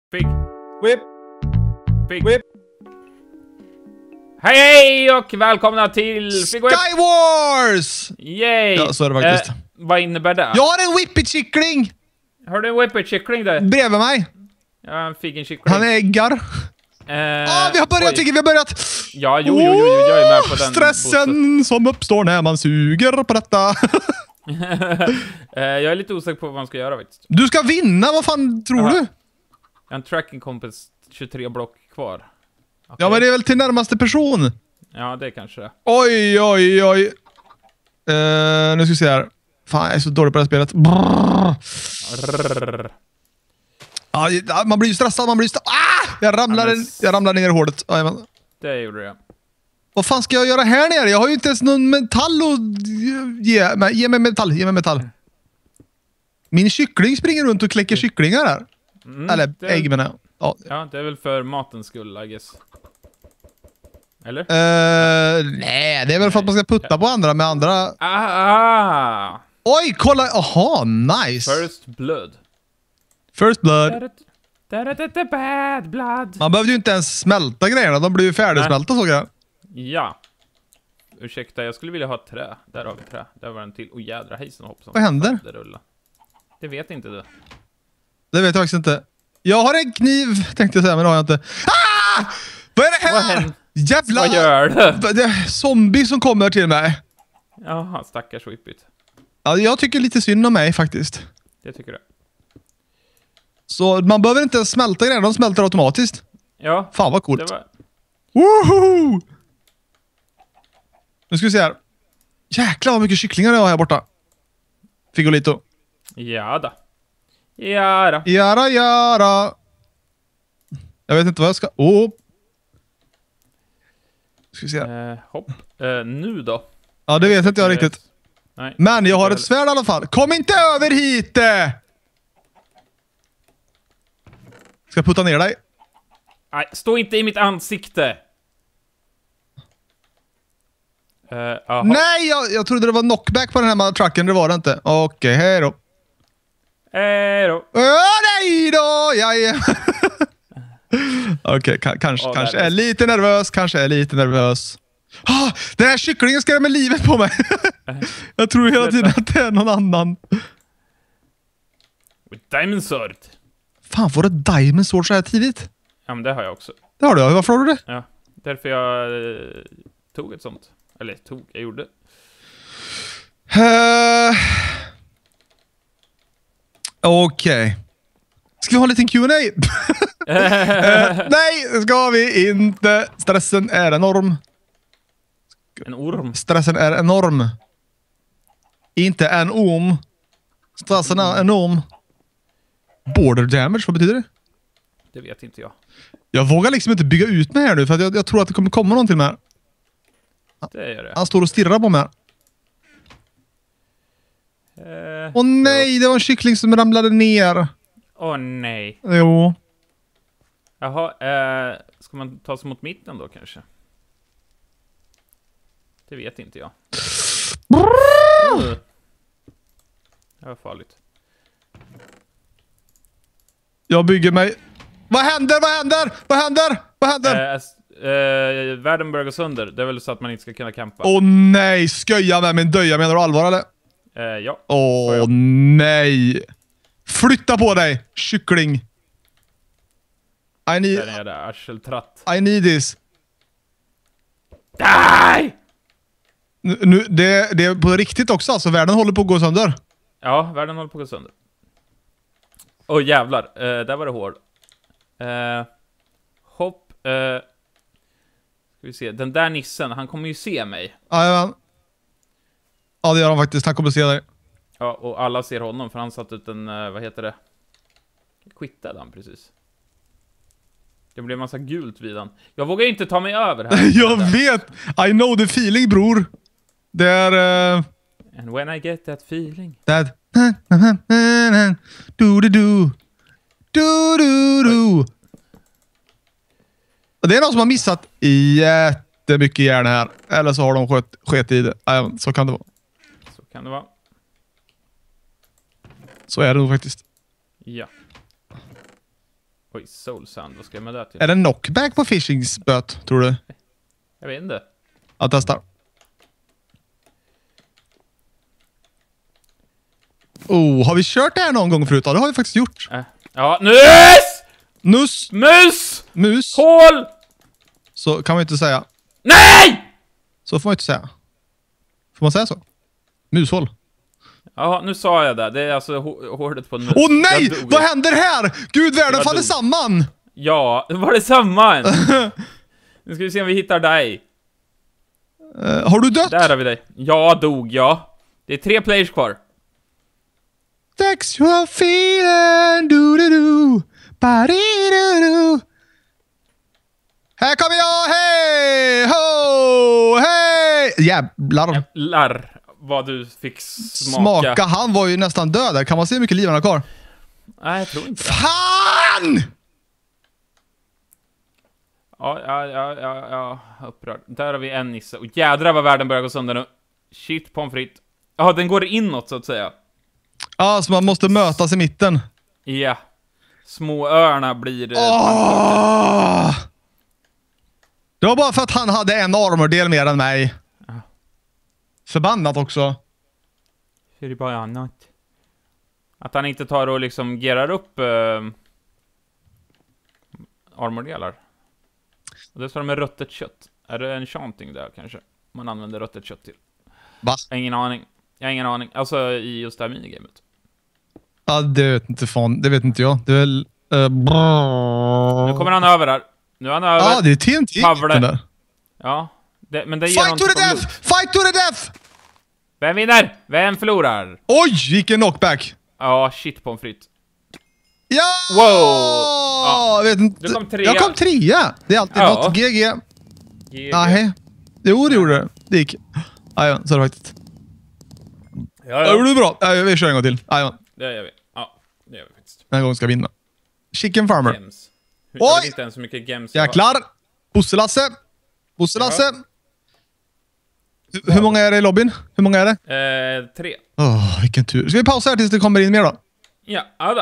Pig. Whip. Pig. Whip. Hej och välkomna till Pig Whip. Sky Wars! Yay! Ja, så är det faktiskt. Vad innebär det? Jag har en whippet-kyckling Har du en whippet-kyckling där? bredvid mig. Ja, en figen-kyckling. Han äggar. Vi har börjat, tycker vi har börjat. Ja, jo, jag är med på den. Stressen som uppstår när man suger på detta. Jag är lite osäker på vad man ska göra faktiskt. Du ska vinna, vad fan tror du? Jag har en tracking compass 23 block kvar. Okay. Ja, men det är väl till närmaste person. Ja, det är kanske det. Oj. Nu ska vi se här. Fan, jag är så dålig på det här spelet. Ja, man blir ju stressad, Jag ramlade ner i hålet. Jajamän. Det gjorde jag. Vad fan ska jag göra här nere? Jag har ju inte ens någon metall att ge mig. Ge mig metall. Min kyckling springer runt och kläcker kycklingar här. Eller ägg menar jag. Ja, det är väl för matens skull, I guess. Eller? Nej, det är väl för att man ska putta på andra med andra. Oj, kolla. Aha, nice. First blood. Bad blood. Man behövde ju inte ens smälta grejerna. De blir ju färdigsmälta så grejer. Ja. Ursäkta, jag skulle vilja ha ett trä. Där har vi trä. Där var en till. Oh jädra, hejsan hoppsan. Vad händer? Det vet inte du. Det vet jag faktiskt inte. Jag har en kniv, tänkte jag säga, men det har jag inte. Vad är det här? Jävlar! Vad gör du? Det är zombie som kommer till mig. Jaha, stackars whippet. Ja, jag tycker lite synd om mig faktiskt. Det tycker du. Så man behöver inte smälta grejer, de smälter automatiskt. Ja. Fan vad coolt. Det var... Woho! Nu ska vi se här. Jäklar vad mycket kycklingar jag har här borta. Figolito. Jada. Jara. Jag vet inte vad jag ska... Ska vi se. Hopp. Nu då? Ja, det vet inte jag riktigt. Nej. Men jag har ett svärd i alla fall. Kom inte över hit! Ska jag putta ner dig? Nej, stå inte i mitt ansikte! Nej, jag trodde det var knockback på den här trucken. Det var det inte. Okej, hej då. Hej då. Nej då! Okej, kanske är lite nervös. Den här kycklingen skrämmer livet på mig. Jag tror hela tiden att det är någon annan. With diamond sword. Fan, får du diamond sword så här tidigt? Ja, men det har jag också. Det har du. Varför har du det? Ja, därför jag tog ett sånt. Eller jag gjorde. Okej. Ska vi ha en liten Q&A? Nej, ska vi inte. Stressen är enorm. En orm. Stressen är enorm. Inte en orm. Stressen är enorm. Border damage, vad betyder det? Det vet inte jag. Jag vågar liksom inte bygga ut mig här nu, för att jag tror att det kommer komma någon till mig. Det gör det. Han står och stirrar på mig. Åh nej, det var en kyckling som ramlade ner. Åh nej. Jo. Jaha, ska man ta sig mot mitten då kanske? Det vet inte jag. Det var farligt. Jag bygger mig. Vad händer? Världen börjar gå sönder. Det är väl så att man inte ska kunna campa. Åh nej, sköja med min döja. Menar du allvar eller? Ja. Åh nej. Flytta på dig, kyckling. Den är där, arseltratt. I need this. Nej! Nu, det är på riktigt också, alltså världen håller på att gå sönder. Ja, världen håller på att gå sönder. Åh jävlar, där var det hård. Hopp. Ska vi se, den där nissen, han kommer ju se mig. Ja, det gör han faktiskt, han kommer se dig. Ja, och alla ser honom för han satt ut en, vad heter det? Quittade han precis. Det blev en massa gult vid han. Jag vågar inte ta mig över här. Jag vet! I know the feeling, bror. Det är... And when I get that feeling. That... Do-do-do. Do-do-do. Det är någon som har missat jättemycket järn här. Eller så har de skett i det. Ja, så kan det vara. Så kan det vara. Så är det nog faktiskt. Ja. Oj, soul sand. Vad ska jag med det till? Är det knockback på fishingsböt, tror du? Jag vet inte. Jag testar. Oh, har vi kört det här någon gång förut? Ja, det har vi faktiskt gjort. Ja, nus! Nuss! Mus! Mus! Hål! Så kan man ju inte säga. Nej! Så får man inte säga. Får man säga så? Mushål. Ja, nu sa jag det. Det är alltså hårdet på en mus. Åh nej! Jag dog. Vad händer här? Gud, världen Jag faller dog. samman! Ja, var det samma än? Nu ska vi se om vi hittar dig. Har du dött? Där har vi dig. Jag dog, ja. Det är 3 players kvar. Sexual feeling, do-do-do, ba-di-do-do. Här kommer jag, hej! Ho! Hej! Jävlar. Jävlar vad du fick smaka. Han var ju nästan död där. Kan man se hur mycket liv han har kvar? Nej, jag tror inte det. Fan! Ja, upprörd. Där har vi en nisse. Och jädrar vad världen börjar gå sönder nu. Shit, pommes frites. Ja, den går inåt så att säga. Ja, så man måste mötas i mitten. Ja. Små öarna blir... Det var bara för att han hade en armordel mer än mig. Förbannat också. Hur är det bara annat? Att han inte tar och liksom gerar upp armordelar. Och det står med röttet kött. Är det en chanting där kanske? Man använder röttet kött till. Va? Jag har ingen aning. Alltså i just det här minigamet. Ja, det vet inte fan. Det vet inte jag. Det är väl... Nu kommer han över här. Nu är han över. Ja, det är TNT. Pavle. Där. Ja. Men det ger Fight to the death! Fight to the death! Vem vinner? Vem förlorar? Oj, vilken knockback. Ja, shit pommes frites. Ja! Wow! Ja. Jag vet inte. Du kom 3. Jag kom 3. Det är alltid något. GG. Nej. Jo, det gjorde det. Det gick. Jajamän, så är det faktiskt. Ja. Det gjorde bra. Vi kör en gång till. Jajamän. Det gör vi. Ja, det gör vi faktiskt. Den här gången ska jag vinna. Chicken Farmer. Gems. Oj! Jag vet inte ens hur mycket gems jag har. Jäklar. Bosse-Lasse. Bosse-Lasse. Hur många är det i lobbyn? Hur många är det? 3. Vilken tur. Ska vi pausa här tills det kommer in mer då? Ja, då.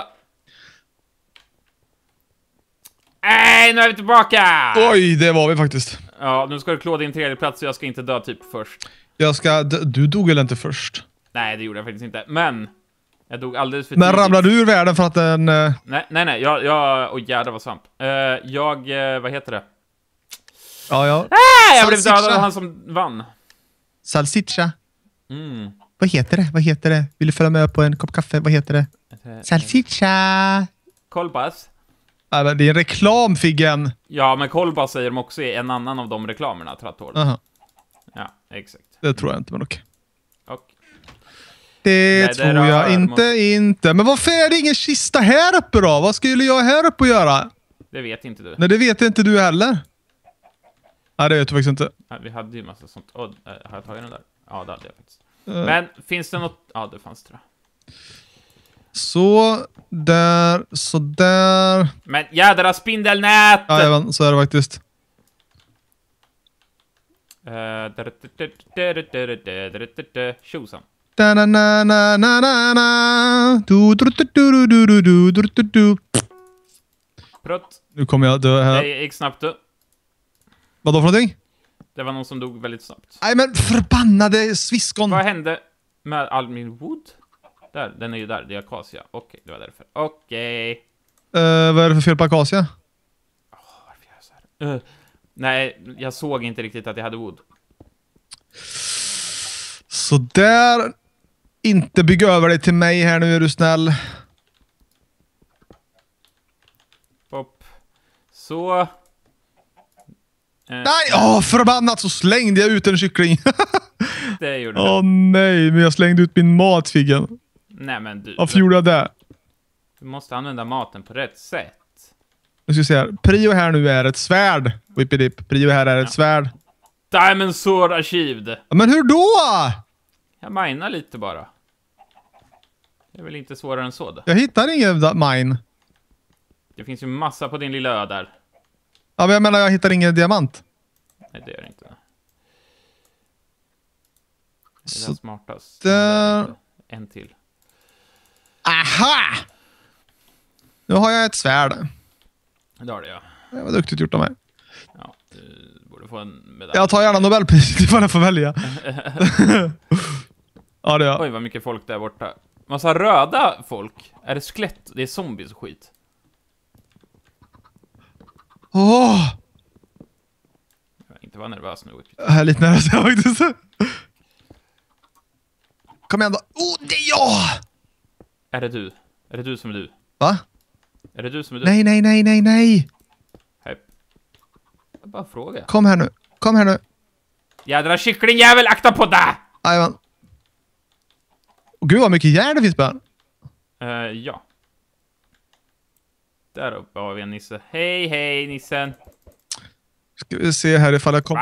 Nej, nu är vi tillbaka! Oj, det var vi faktiskt. Ja, nu ska du klå din 3:e plats så jag ska inte dö typ först. Du dog väl inte först? Nej, det gjorde jag faktiskt inte. Men jag dog alldeles för Men tidigt. ramlade du ur världen för att den... Nej. Oj, jävlar vad svamp. Vad heter det? Ja. Jag blev dödad av han som vann. Salsiccia. Mm. Vad heter det? Vill du följa med på en kopp kaffe? Vad heter det? Salsiccia. Kolbas. Ja, men det är en reklam, Figgen. Ja, men kolbas säger de också i en annan av de reklamerna, Trattor. Aha. Ja, exakt. Det tror jag inte, men okej. Och Det Nej, tror det jag inte. Men varför är det ingen kista här uppe då? Vad skulle jag här uppe och göra? det vet inte du. Nej, det vet inte du heller. Nej, det vet du faktiskt inte. Ja, vi hade ju massa sånt. Har jag tagit den där? Ja, det hade jag faktiskt. Men finns det något? Ja, det fanns det. Så där. Men jädra spindelnät! Jajamän, så är det faktiskt. Tjosan. Prutt. Nu kommer jag dö här. Det gick snabbt du. Vadå för någonting? Det var någon som dog väldigt snabbt. Nej, men förbannade sviskon. Vad hände med all min wood? Där, den är ju där. Det är akacia. Okej, det var därför. Okej. Vad är det för fel på akacia? Varför gör jag så här? Nej, jag såg inte riktigt att jag hade wood. Så där. Inte bygga över dig till mig här nu, är du snäll. Pop. Så. Nej, förbannat så slängde jag ut en kyckling. Det gjorde du. Nej, men jag slängde ut min mat, Figgen. Nej, men du. Varför gjorde jag det? Du måste använda maten på rätt sätt. Nu ska vi se här. Prio här nu är ett svärd. Whippidip. Prio här är ett svärd. Diamond Sword achieved. Ja, men hur då? Jag minar lite bara. Det är väl inte svårare än så då. Jag hittar ingen mine. Det finns ju massa på din lilla ö där. Ja, men jag menar, jag hittar ingen diamant. Nej, det gör det inte. Det är Så den smartast. där. En till. Aha! Nu har jag ett svärd. Det har det, ja. Det var duktigt gjort av mig. Ja, du borde få en medalj. Jag tar gärna Nobelpriset ifall jag får välja. Ja, det är jag. Oj, vad mycket folk där borta. Massa röda folk. Är det skelett? Det är zombies och skit. Åh! Jag inte vara nervös nu. Jag är lite nervös faktiskt. Kom igen då. Det är jag! Är det du? Är det du som är du? Va? Är det du som är du? Nej. Hej. Jag bara frågar. Kom här nu. Jädra kycklingjävel, akta på det! Jajamän. Gud vad mycket järn det finns på den. Ja. Där uppe har vi en nisse. Hej, nissen. Ska vi se här ifall jag kommer.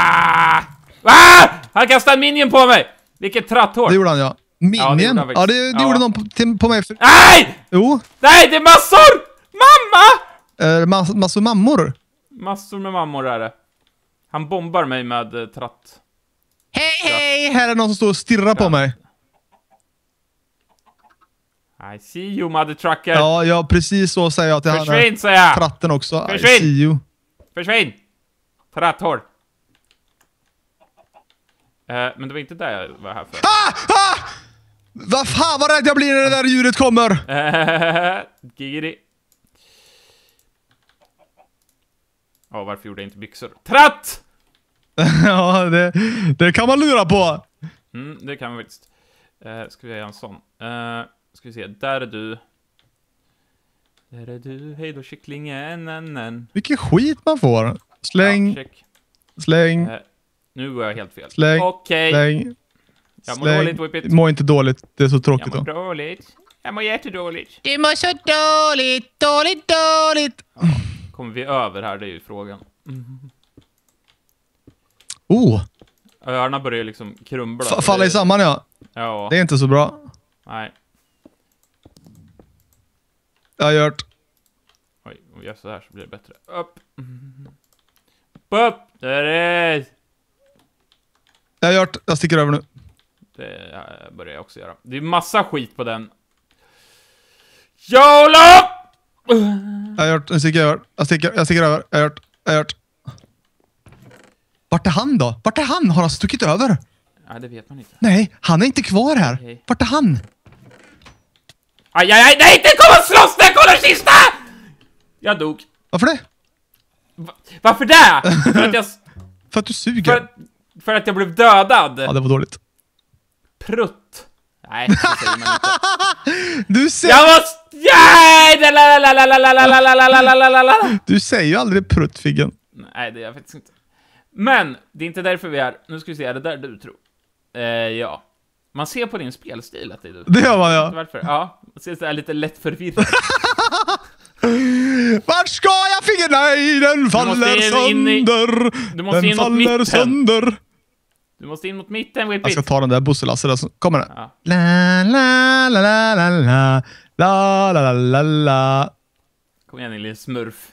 Han kastade en minion på mig! Vilket tratthår. Det gjorde han, ja. Minion? Ja, det gjorde någon på mig. Nej! Jo. Nej, det är massor! Mamma! Massor mammor. Massor med mammor är det. Han bombar mig med tratt. Hej! Här är någon som står och stirrar på mig. I see you, mother trucker. Ja, precis så säger jag till han. Försvinn, säger jag. Tratten också. Försvinn. I see you. Försvinn! Tratthår. Men det var inte det jag var här för. Vad fan vad rädd jag blir när det där djuret kommer. Gigiri. Varför gjorde jag inte byxor? Tratt! Ja, det kan man lura på. Det kan man faktiskt. Ska vi göra en sån? Ska vi se, där är du. Där är du, hej då kycklingen. Vilken skit man får. Släng. Ja, Släng. Nu går jag helt fel. Släng. Okej. Släng. Jag mår dåligt, Whippet. Mår inte dåligt. Det är så tråkigt. Jag mår dåligt. Jag mår jättedåligt. Du mår så dåligt. Kommer vi över här, det är ju frågan. Öarna börjar liksom krumbla. Falla i samman, ja. Ja. Det är inte så bra. Nej. Jag har gjort. Oj, om vi gör så här så blir det bättre. Upp. Upp. Där är det. Jag har gjort. Jag sticker över nu. Det börjar jag också göra. Det är massa skit på den. YOLO! Jag har gjort. Nu sticker jag över. Jag sticker över. Jag har gjort. Vart är han då? Vart är han? Har han stuckit över? Nej, det vet man inte. Nej, han är inte kvar här. Nej. Vart är han? Aj, nej, inte kom och slåss där, kolla kista! Jag dog. Varför det? Varför det? För att jag... För att du suger. För att jag blev dödad. Ja, det var dåligt. Prutt. Nej, det säger man inte. Du säger... Jag måste... Du säger ju aldrig pruttfiggen. Nej, det är jag faktiskt inte. Men, det är inte därför vi är... Nu ska vi se, är det där du tror? Ja. Man ser på din spelstil att det är du. Det gör man, ja. Varför? Ja, man ser så här lite lätt förvirrad. Vart ska jag figgen? Nej, den faller sönder. Du måste in mot mitten. Du måste in mot mitten, Whippet. Jag ska ta den där busselassen där. Kommer den? Ja. La, la, la, la, la, la. La, la, la, la. Kom igen, din lilla smurf.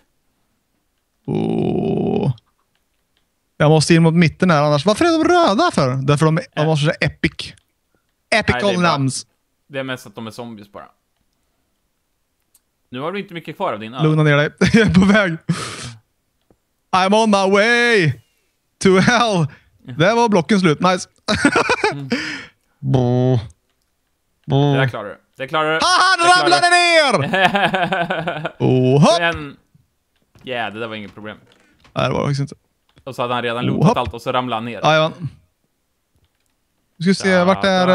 Jag måste in mot mitten här annars. Varför är de röda för? Därför de måste säga epic. Epical namns. Det är mest att de är zombies bara. Nu har du inte mycket kvar av din öl. Lugna ner dig. Jag är på väg. I'm on my way to hell. Där var blocken slut. Nice. Det där klarar du. Det klarar du. Han ramlade ner! Ja, det där var inget problem. Nej, det var faktiskt inte. Och så hade han redan lootat allt och så ramlade han ner. Jajamän. Vi ska se, vart är...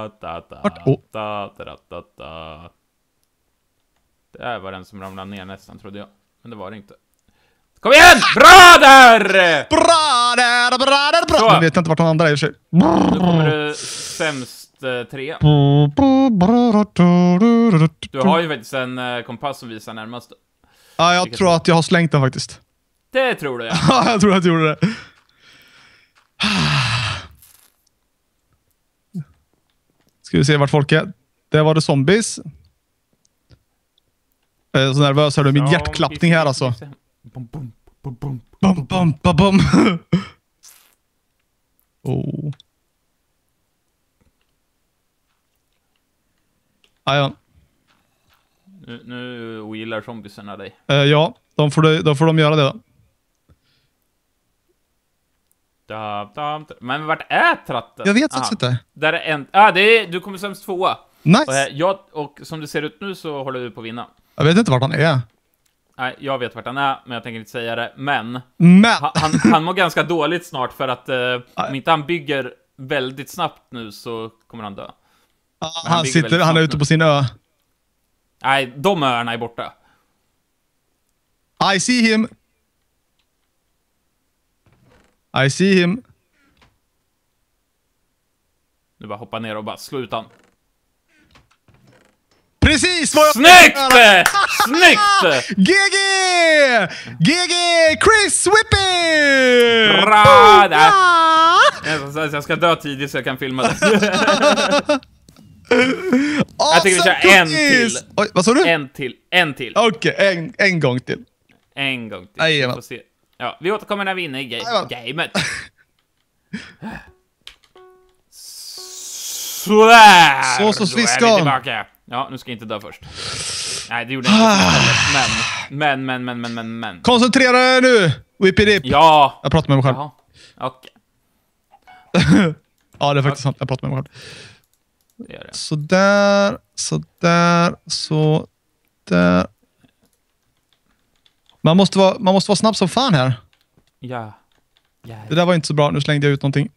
Det här var den som ramlade ner nästan, trodde jag. Men det var det inte. Kom igen! Bra där! Bra där! Nu vet jag inte vart den andra är i och för sig. Nu kommer det sämst 3. Du har ju faktiskt en kompass som visar närmast. Ja, jag tror att jag har slängt den faktiskt. Det tror du, ja. Ja, jag tror att jag gjorde det. Ska vi se vart folk är. Där var det zombies. Jag är så nervös, hör du min hjärtklappning här alltså. Bum, bum, bum, bum. Bum, bum, bum, bum. Oh. Ajan. Nu gillar zombiesarna dig. Ja, Då får de göra det då. Men vart är tratten? Jag vet faktiskt inte. Där är en... du kommer sämst 2. Nice. Och som det ser ut nu så håller du på att vinna. Jag vet inte vart han är. Nej, jag vet vart han är, men jag tänker inte säga det. Men han mår ganska dåligt snart för att om inte han bygger väldigt snabbt nu så kommer han dö. Han är ute på sin ö. Nej, de öarna är borta. I see him. I see him. Nu bara hoppa ner och bara slå ut han. Precis vad jag... Snyggt! Snyggt! GG! GG! Chris Whippy! Bra! Jag ska dö tidigt så jag kan filma det. Jag tycker vi kör en till. Oj, vad sa du? En till. Okej, en gång till. En gång till. Vi får se. Ja, vi återkommer när vi är inne i gamet. Sådär! Så sviskar. Ja, nu ska jag inte dö först. Nej, det gjorde jag inte. Men. Koncentrera dig nu! Whippy dip. Ja! Jag pratar med mig själv. Jaha. Okej. Ja, det är faktiskt sant. Jag pratar med mig själv. Det gör det. Sådär. Man måste vara snabb som fan här. Ja. Det där var inte så bra. Nu slängde jag ut någonting.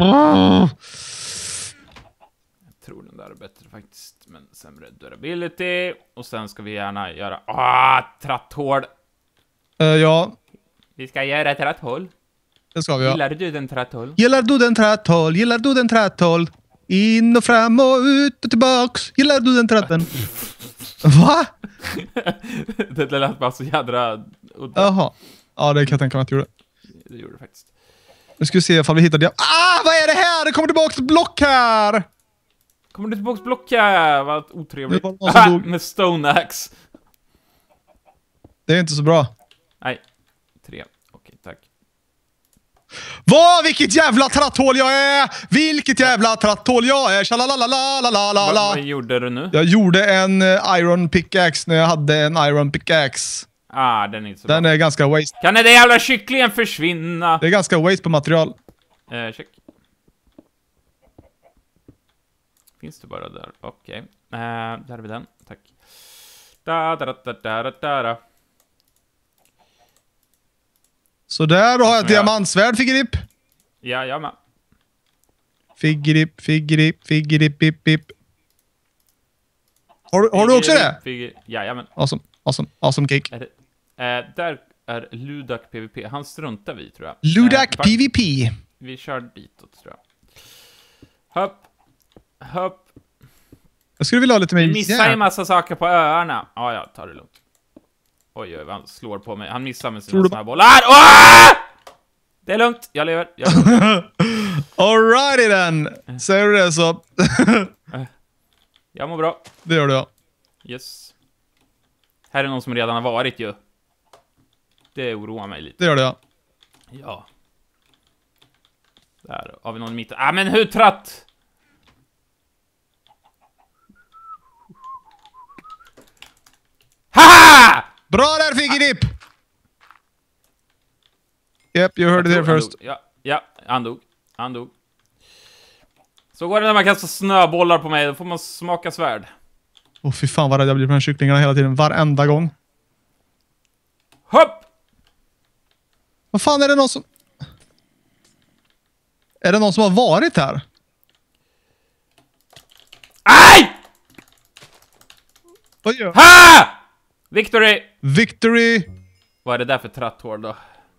Jag tror den där är bättre faktiskt. Men sämre durability. Och sen ska vi gärna göra... tratthål. Ja. Vi ska göra tratthål. Det ska vi göra. Gillar du den tratthål? Gillar du den tratthål? In och fram och ut och tillbaks. Gillar du den tratten? Va? Det lät bara så jädra udda. Jaha. Ja, det kan jag tänka mig att jag gjorde. Det gjorde det faktiskt. Nu ska vi se ifall vi hittar det. Vad är det här? Det kommer tillbaka ett block här! Kommer det tillbaka block här? Vad otrevligt. Med Stone Axe. Det är inte så bra. Nej. 3. Okej, tack. Vilket jävla tratthål jag är! Vilket jävla tratthål jag är! Tjalalalalalalalala. Vad gjorde du nu? Jag gjorde en iron pickaxe när jag hade en iron pickaxe. Den är inte så bra. Den är ganska waste. Kan den jävla kycklingen försvinna? Det är ganska waste på material. Check. Finns det bara där? Okej. Där har vi den. Tack. Da. Så där har jag ett diamantsvärd, Figgerip. Ja, jag med. Figgerip, pip. Har du också det? Jajamän. Awesome cake. Där är Ludak PvP. Han struntar vi, tror jag. Ludak PvP. Vi kör ditåt, tror jag. Hopp. Jag skulle vilja ha lite mer... Vi missar en massa saker på öarna. Ja, tar det lugnt. Oj, han slår på mig. Han missar med sina såna här bollar. Det är lugnt, jag lever. Alrighty then. Säger du det så... Jag mår bra. Det gör du, ja. Yes. Här är någon som redan har varit ju. Det oroar mig lite. Det gör det, ja. Ja. Där har vi någon i mitten. Men hur tratt? Haha! Bra där, Figgerip! Yep, you heard it here first. Ja, han dog. Så går det när man kastar snöbollar på mig. Då får man smaka svärd. Fy fan vad rädd jag blir på de här kycklingarna hela tiden. Varenda gång. Hopp! Vad fan är det någon som... Är det någon som har varit här? Aj! Vad gör? Ha! Victory! Vad är det där för tratthål då?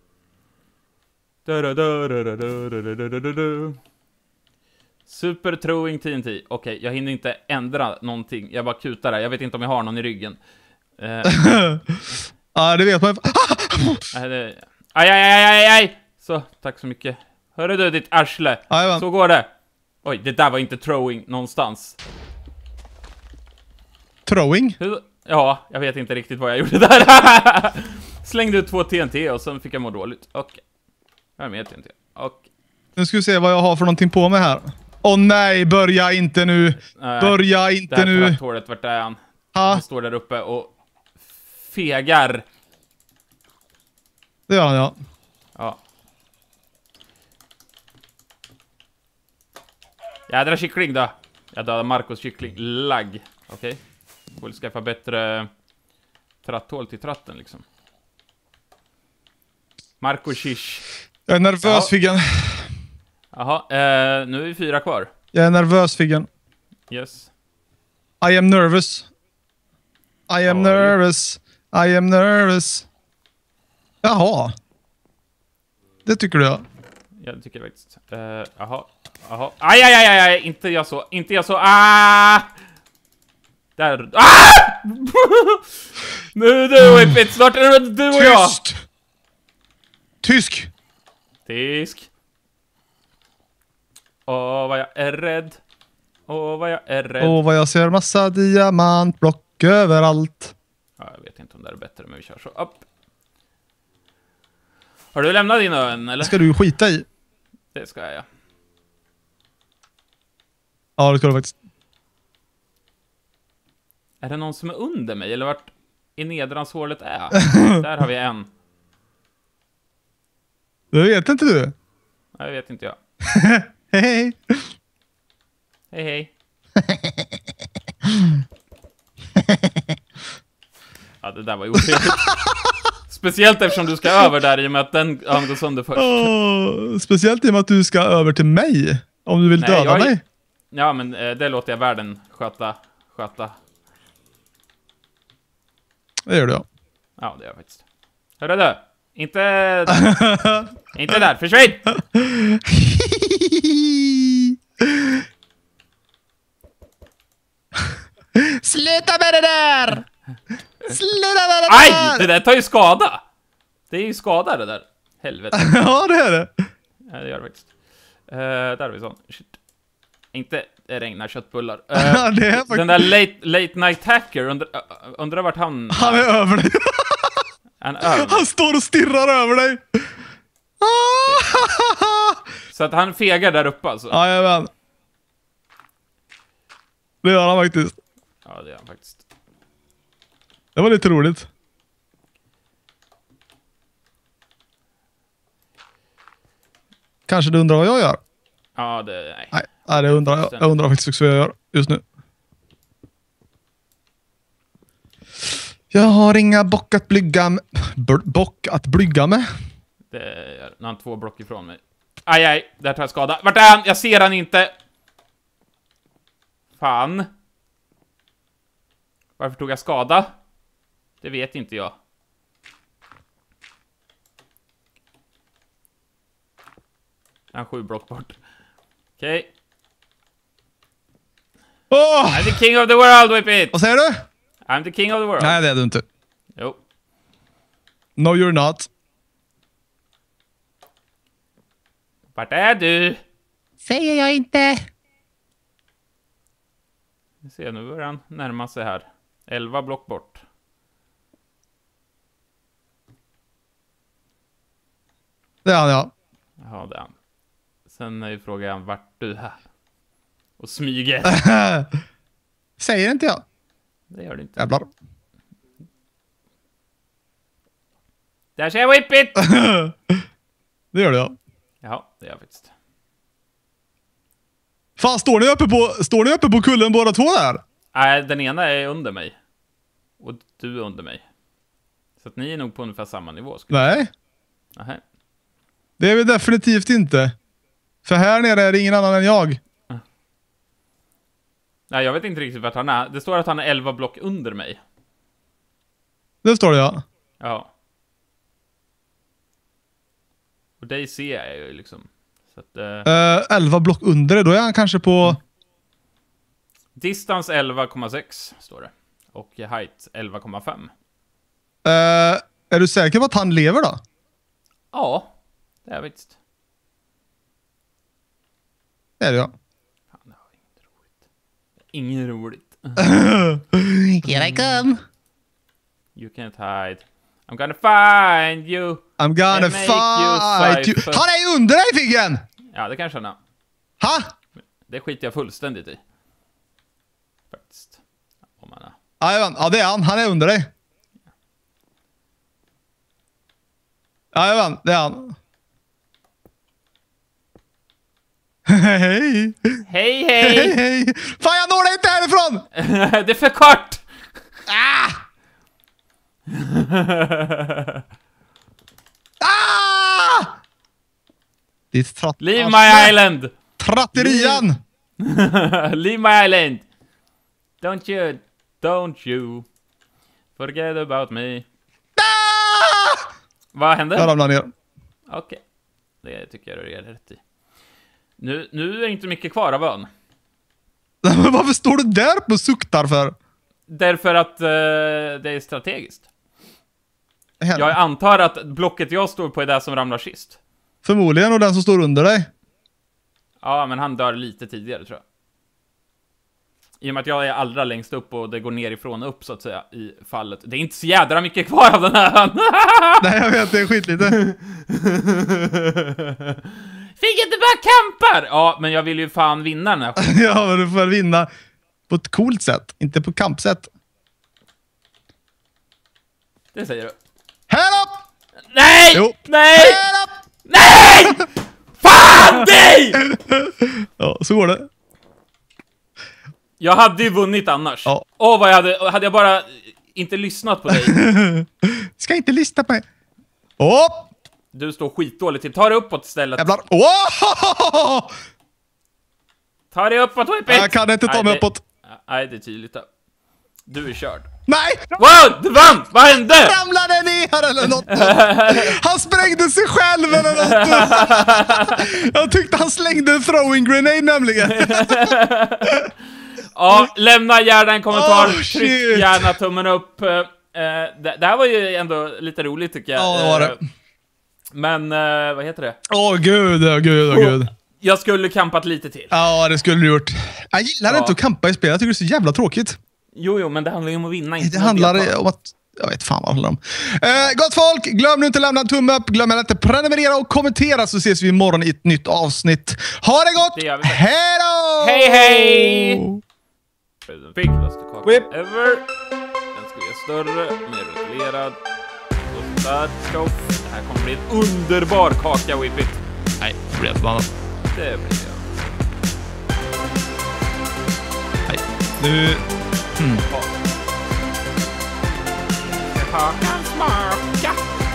Super throwing TNT. Okej, jag hinner inte ändra någonting. Jag bara kutar där. Jag vet inte om jag har någon i ryggen. Ja, det vet man. Aj. Så, tack så mycket. Hörru du, ditt arsle. Ajman. Så går det. Oj, det där var inte throwing någonstans. Throwing? Ja, jag vet inte riktigt vad jag gjorde där. Slängde ut 2 TNT och sen fick jag må dåligt. Okej. Jag är med TNT. Okej. Nu ska vi se vad jag har för någonting på mig här. Nej, börja inte nu. Börja inte nu. Det här tratthålet, vart är han? Han står där uppe och fegar. Det gör han, ja. Ja. Jädra kyckling då. Jag dödade Marcos kyckling. Lagg. Okej. Får skaffa bättre tratthål till tratten liksom. Marco Shish. Jag är nervös, Figgen. Jaha, nu är vi 4 kvar. Jag är nervös, Figgen. Yes. I am nervous. I am nervous. I am nervous. Jaha. Det tycker du, ja. Jag tycker faktiskt. Jaha. Jaha. Aj. Inte jag så. Inte jag så. Ah! Där. Ah! Nu du, Whippet. Snart är det du och jag. Tyst! Tysk! Tysk. Åh, vad jag är rädd. Åh, vad jag är rädd. Och vad jag ser massa diamantblock överallt. Ja, jag vet inte om det är bättre, men vi kör så. Upp. Har du lämnat din ön, eller? Ska du skita i? Det ska jag, ja. Ja, det ska du faktiskt. Är det någon som är under mig, eller vart i nedranshålet är? Där har vi en. Det vet inte du. Nej, vet inte jag. Hej. Hej, hej. Ja, det där var ju otrevligt. Speciellt eftersom du ska över där i och med att den går sönder först. Speciellt i och med att du ska över till mig. Om du vill döda mig. Ja, men det låter jag världen sköta. Det gör du, ja. Ja, det gör jag faktiskt. Hörru du! Inte där. Inte där, försvinn! Sluta med det där! Sluta med det där! Aj! Det där tar ju skada! Det är ju skada det där. Helvete. Ja, det är det. Ja, det gör det faktiskt. Där har vi sån. Shit. Inte regnar köttbullar. Det är faktiskt... Den där late night hacker, undrar vart han... Han är över dig. Han står och stirrar över dig. Så att han fegar där uppe alltså. Jajamän. Det gör han faktiskt. Ja, det gör han faktiskt. Det var lite roligt. Kanske du undrar vad jag gör? Ja, Nej, det undrar jag. Jag undrar faktiskt också vad jag gör just nu. Jag har inga bock att blyga med. Bock att blyga med? Det är han 2 block ifrån mig. Aj, där tar jag skada. Vart är han? Jag ser han inte. Fan. Varför tog jag skada? Det vet inte jag. Han 7 block bort. Okej. I'm the king of the world, Whip it! Vad säger du? I'm the king of the world. Nej, det är du inte. Jo. No, you're not. Vart är du? Säger jag inte. Vi ser, nu börjar han närma sig här. 11 block bort. Det är han, ja. Jaha, det är han. Sen är ju frågan vart du är. Och smyger. Säger inte jag. Det gör det inte. Jävlar. Där ser jag Whip it! Det gör det, ja. Ja, det gör jag faktiskt. Fan, står ni uppe på kullen båda två där? Nej, den ena är under mig. Och du är under mig. Så att ni är nog på ungefär samma nivå. Nej. Nähä. Det är vi definitivt inte. För här nere är det ingen annan än jag. Nej, jag vet inte riktigt vart han är. Det står att han är 11 block under mig. Det står det, ja. Ja. Och dig ser jag ju liksom. Så att, 11 block under det, då är han kanske på... Distance 11,6 står det. Och height 11,5. Är du säker på att han lever då? Ja, det är visst. Det är det, ja. Fan, det var inget roligt. Here I come. You can't hide. I'm gonna find you. I'm gonna fight you. Han är ju under dig, Figgen! Ja, det kanske han är. Ha? Det skiter jag fullständigt i. Faktiskt. Om han är. Ja, det är han. Han är under dig. Jajamän, det är han. Hej! Hej, hej! Hej! Fan, jag når dig inte härifrån! Det är för kort! Ah! Ah! Ditt Leave my island! Tratterian! Leave my island! Don't you forget about me. Ah! Vad hände? Jag ramlar ner. Okej. Det tycker jag du gör rätt i. Nu är det inte mycket kvar av ön. Men varför står du där på suktar för? Därför att det är strategiskt. Jag antar att blocket jag står på är det som ramlar sist. Förmodligen, och den som står under dig. Ja, men han dör lite tidigare, tror jag. I och med att jag är allra längst upp och det går nerifrån upp, så att säga, i fallet. Det är inte så jädra mycket kvar av den här ön. Nej, jag vet, det är skitlite. Fick inte bara kampar! Ja, men jag vill ju fan vinna den här. Ja, men du får vinna på ett coolt sätt, inte på kampsätt. Det säger du. Här upp! Nej! Jo. Nej! Här upp! Nej! Fan dig! Ja, så går det. Jag hade ju vunnit annars. Ja. Vad hade jag bara inte lyssnat på dig. Ska inte lyssna på mig. Åh! Du står skitdåligt till. Ta dig uppåt istället. Jävlar. Åh! Ta dig uppåt, Whippet. Jag kan inte ta mig uppåt. Nej, det är tydligt där. Du är körd. Nej! Wow, du vann! Vad hände? Ramlade ner eller något. Han sprängde sig själv eller något. Jag tyckte han slängde en throwing grenade nämligen. Ja, lämna gärna en kommentar. Oh, Tryck gärna tummen upp. Det här var ju ändå lite roligt, tycker jag. Ja, det var det. Men, vad heter det? Gud. Jag skulle kampat lite till. Ja, det skulle du gjort. Jag gillar inte att kampa i spel. Jag tycker det är så jävla tråkigt. Jo, men det handlar ju om att vinna. Inte Det handlar om att... Jag vet fan vad det handlar om. Gott folk, glöm nu inte att lämna en tumme upp. Glöm inte att prenumerera och kommentera, så ses vi imorgon i ett nytt avsnitt. Ha det gott! Det gör vi. Hej då! Hej, hej! Den fikraste kakan ever. Den ska bli större, mer reglerad. Och där stoff. Det här kommer bli en underbar kaka, Whippet. Nej, det blir förbannad. Det blir det. Nej, nu... Kakan smaka.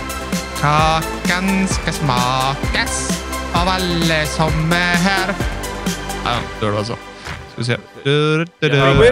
Kakan ska smakas av alla som är här. Ja, det var så. Ska vi se.